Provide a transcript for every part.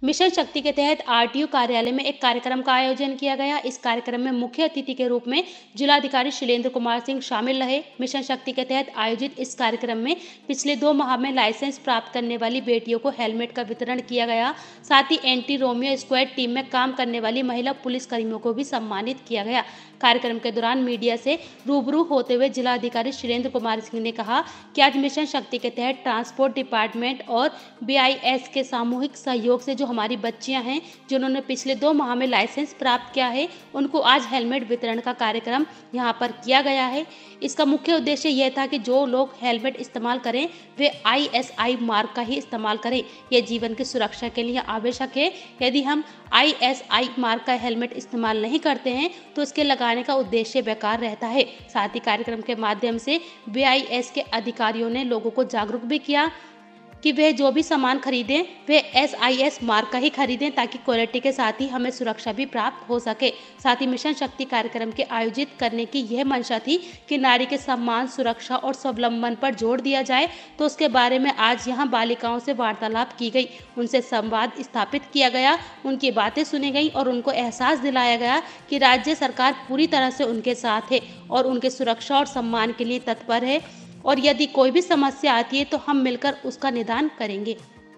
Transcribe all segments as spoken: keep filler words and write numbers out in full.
Mission शक्ति के तहत आरटीओ कार्यालय में एक कार्यक्रम का आयोजन किया गया। इस कार्यक्रम में मुख्य अतिथि के रूप में जिलाधिकारी शैलेंद्र कुमार सिंह शामिल रहे। मिशन शक्ति के तहत आयोजित इस कार्यक्रम में पिछले दो माह में लाइसेंस प्राप्त करने वाली बेटियों को हेलमेट का वितरण किया गया। साथ ही एंटी रोमियो स्क्वाड टीम में काम करने वाली महिला पुलिसकर्मियों को भी सम्मानित किया गया। कार्यक्रम के दौरान मीडिया से रूबरू होते हुए जिलाधिकारी शैलेंद्र कुमार सिंह ने कहा कि आज मिशन शक्ति के तहत ट्रांसपोर्ट डिपार्टमेंट और बीआईएस के सामूहिक सहयोग से जो हमारी बच्चियां हैं जिन्होंने पिछले दो माह में लाइसेंस प्राप्त किया है, उनको आज हेलमेट वितरण का कार्यक्रम यहां पर किया गया है। इसका मुख्य उद्देश्य यह था कि जो लोग हेलमेट इस्तेमाल करें वे आईएसआई मार्क का ही इस्तेमाल करें। यह जीवन की सुरक्षा के लिए आवश्यक है। यदि हम आईएसआई मार्क का हेलमेट इस्तेमाल नहीं करते हैं तो इसके लगाने का उद्देश्य बेकार रहता है। साथ ही कार्यक्रम के माध्यम से बीआईएस के अधिकारियों ने लोगों को जागरूक भी किया कि वे जो भी सामान खरीदें वे एसआईएस मार्क का ही खरीदें ताकि क्वालिटी के साथ ही हमें सुरक्षा भी प्राप्त हो सके। साथ ही मिशन शक्ति कार्यक्रम के आयोजित करने की यह मंशा थी कि नारी के सम्मान, सुरक्षा और स्वावलंबन पर जोर दिया जाए। तो उसके बारे में आज यहाँ बालिकाओं से वार्तालाप की गई, उनसे संवाद स्थापित किया गया, उनकी बातें सुनी गई और उनको एहसास दिलाया गया कि राज्य सरकार पूरी तरह से उनके साथ है और उनके सुरक्षा और सम्मान के लिए तत्पर है और यदि कोई भी समस्या आती है तो हम मिलकर उसका निदान करेंगे।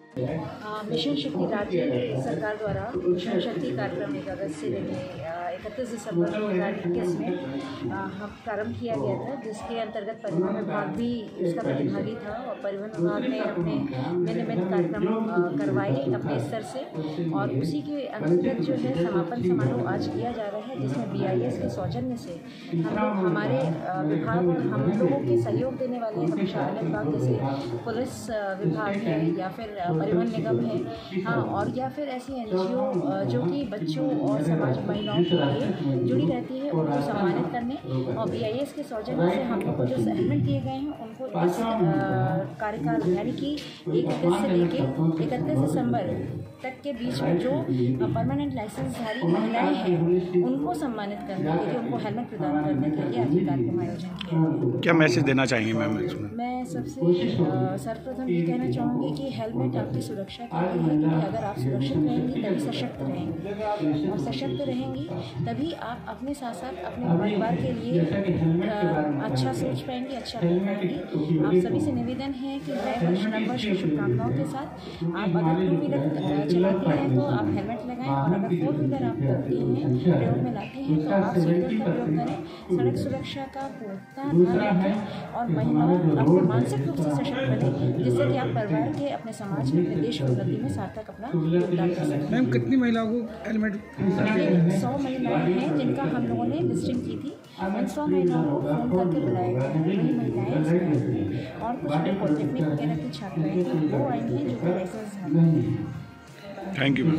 मिशन शक्ति राज्य सरकार द्वारा मिशन शक्ति कार्यक्रम एक अगस्त से लेकर इकतीस दिसंबर दो हज़ार इक्कीस में हम प्रारंभ किया गया था, जिसके अंतर्गत परिवहन विभाग भी उसका प्रतिभागी था और परिवहन विभाग ने अपने नियमित कार्यक्रम करवाए अपने स्तर से और उसी के अंतर्गत जो है समापन समारोह आज किया जा रहा है, जिसमें बीआईएस के सौजन्य से हम लोग हमारे विभाग और हम लोगों के सहयोग देने वाले हमेशा अन्य विभाग जैसे पुलिस विभाग है या फिर परिवहन निगम है, हाँ, और या फिर ऐसी एनजीओ जो कि बच्चों और समाज महिलाओं के लिए जुड़ी रहती है, उनको सम्मानित करने और बीआईएस के सौजन्य से हम लोग को जो हेलमेट दिए गए हैं उनको इस कार्यकाल यानी कि इकतीस से लेके इकतीस दिसंबर तक के बीच में जो परमानेंट लाइसेंसधारी महिलाएं हैं उनको सम्मानित करने के लिए, उनको हेलमेट प्रदान करने के लिए आज ये कार्यक्रम आयोजन किया गया। क्या मैसेज देना चाहेंगे मैम इसमें? मैं सबसे सर्वप्रथम ये कहना चाहूँगी कि हेलमेट आपकी सुरक्षा के लिए है, क्योंकि अगर आप सुरक्षित रहेंगी तभी सशक्त रहेंगी और सशक्त रहेंगी तभी आप अपने साथ साथ अपने परिवार के लिए अच्छा सोच पाएंगी, अच्छा कर पाएंगी। आप सभी से निवेदन है कि नए वर्ष नववर्ष की शुभकामनाओं के साथ आप अगर टू व्हीलर चलाते हैं तो आप हेलमेट लगाएं और अगर फोर व्हीलर आप करते हैं प्रयोग में लाते हैं तो आप सीटबेल्ट का प्रयोग करें। सड़क सुरक्षा का पूर्णतः ध्यान रखें और महिलाओं अपने मानसिक रूप से सशक्त बने, जिससे कि आप परिवार के, अपने समाज के, अपने देश की उन्नति में सार्थक अपना योगदान कर सकते हैं। मैम कितनी महिलाओं को हेलमेट? सौ महिलाएं हैं जिनका हम लोगों ने लिस्टिंग की थी। उन सौ महिलाओं को फोन करके बुलाया गया है। वही महिलाएं इसमें और कुछ पॉलिटेक्निक वगैरह की छात्राएं थी, वो आई हैं जो कि license. Thank you ma'am.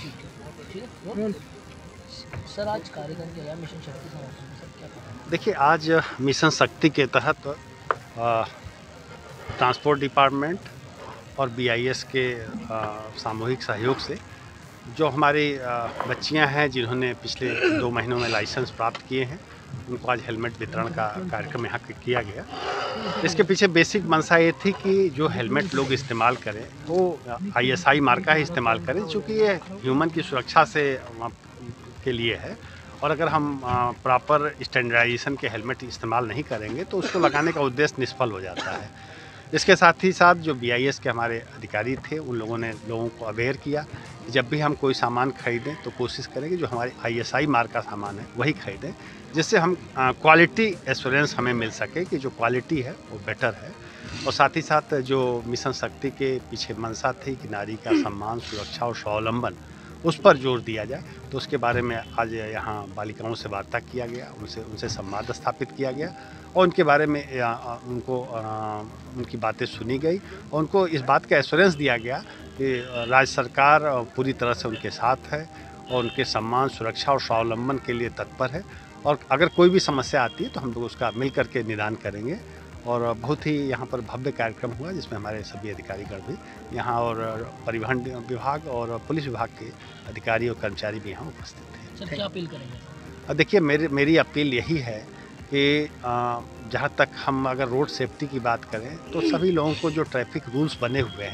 Sir, आज कार्यक्रम के लिए मिशन शक्ति समारोह सर क्या करें? देखिए, आज मिशन शक्ति के तहत ट्रांसपोर्ट डिपार्टमेंट और बीआईएस के आ, सामूहिक सहयोग से जो हमारी बच्चियां हैं जिन्होंने पिछले दो महीनों में लाइसेंस प्राप्त किए हैं, उनको आज हेलमेट वितरण का कार्यक्रम यहाँ किया गया। इसके पीछे बेसिक मंशा ये थी कि जो हेलमेट लोग इस्तेमाल करें वो आईएसआई मार्क का ही इस्तेमाल करें, चूँकि ये ह्यूमन की सुरक्षा से के लिए है और अगर हम प्रॉपर स्टैंडर्डाइजेशन के हेलमेट इस्तेमाल नहीं करेंगे तो उसको लगाने का उद्देश्य निष्फल हो जाता है। इसके साथ ही साथ जो बीआईएस के हमारे अधिकारी थे उन लोगों ने लोगों को अवेयर किया कि जब भी हम कोई सामान खरीदें तो कोशिश करें कि जो हमारी आईएसआई मार्क का सामान है वही खरीदें, जिससे हम क्वालिटी एश्योरेंस हमें मिल सके कि जो क्वालिटी है वो बेटर है। और साथ ही साथ जो मिशन शक्ति के पीछे मंशा थी कि नारी का सम्मान, सुरक्षा और स्वावलंबन, उस पर जोर दिया जाए, तो उसके बारे में आज यहाँ बालिकाओं से वार्ता किया गया, उनसे उनसे संवाद स्थापित किया गया और उनके बारे में उनको उनकी बातें सुनी गई और उनको इस बात का एश्योरेंस दिया गया कि राज्य सरकार पूरी तरह से उनके साथ है और उनके सम्मान, सुरक्षा और स्वावलंबन के लिए तत्पर है और अगर कोई भी समस्या आती है तो हम लोग उसका मिल करके निदान करेंगे। और बहुत ही यहाँ पर भव्य कार्यक्रम हुआ जिसमें हमारे सभी अधिकारीगण भी यहाँ और परिवहन विभाग और पुलिस विभाग के अधिकारी और कर्मचारी भी यहाँ उपस्थित थे। सर, क्या अपील करेंगे? देखिए, मेरी मेरी अपील यही है कि जहाँ तक हम अगर रोड सेफ्टी की बात करें तो सभी लोगों को जो ट्रैफिक रूल्स बने हुए हैं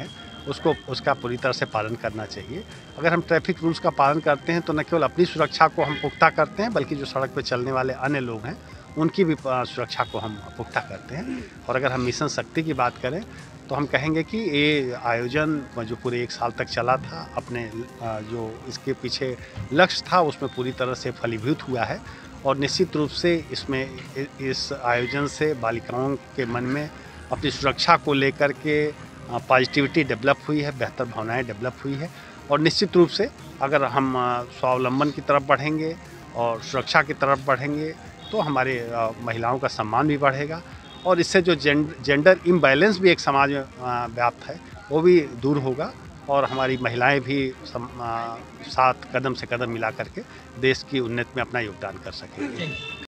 उसको उसका पूरी तरह से पालन करना चाहिए। अगर हम ट्रैफिक रूल्स का पालन करते हैं तो न केवल अपनी सुरक्षा को हम पुख्ता करते हैं, बल्कि जो सड़क पर चलने वाले अन्य लोग हैं उनकी भी सुरक्षा को हम पुख्ता करते हैं। और अगर हम मिशन शक्ति की बात करें तो हम कहेंगे कि ये आयोजन जो पूरे एक साल तक चला था, अपने जो इसके पीछे लक्ष्य था उसमें पूरी तरह से फलीभूत हुआ है। और निश्चित रूप से इसमें इस आयोजन से बालिकाओं के मन में अपनी सुरक्षा को लेकर के पॉजिटिविटी डेवलप हुई है, बेहतर भावनाएं डेवलप हुई है। और निश्चित रूप से अगर हम स्वावलंबन की तरफ बढ़ेंगे और सुरक्षा की तरफ बढ़ेंगे तो हमारे महिलाओं का सम्मान भी बढ़ेगा। और इससे जो जेंडर इम्बैलेंस भी एक समाज में व्याप्त है वो भी दूर होगा और हमारी महिलाएं भी सम, आ, साथ कदम से कदम मिला करके देश की उन्नति में अपना योगदान कर सकेंगी।